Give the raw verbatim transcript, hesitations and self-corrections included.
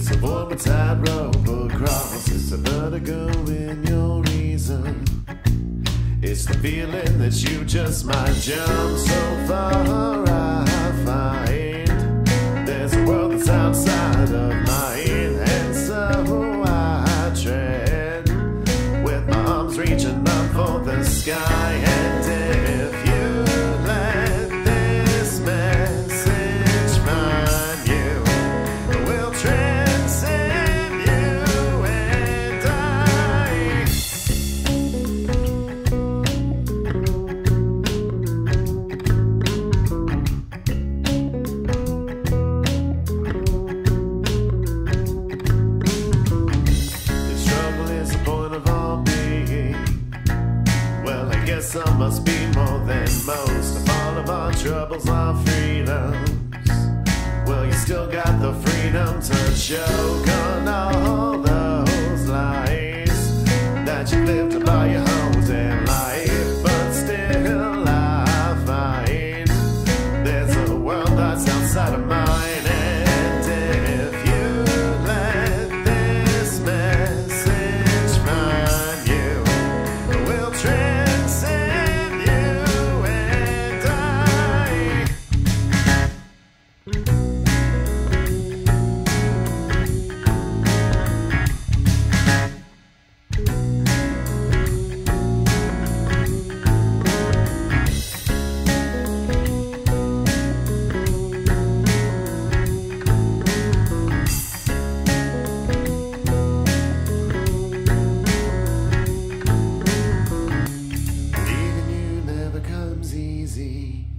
It's a form of tightrope across. It's a vertigo in your reason. It's the feeling that you just might jump so far. I find there's a world that's outside of mine, and so I tread with my arms reaching up for the sky. And if you let this message find you, we'll transcend you and I. If struggle is the point of all being, well, I guess I must be more than most. If all of our troubles are freedoms, well, you still got the freedom to choke on all those lies that you lived to buy your homes in life. But still I find there's a world that's outside of mine. And if you let this message find you, we'll transcend you and I. Leaving you never comes easy.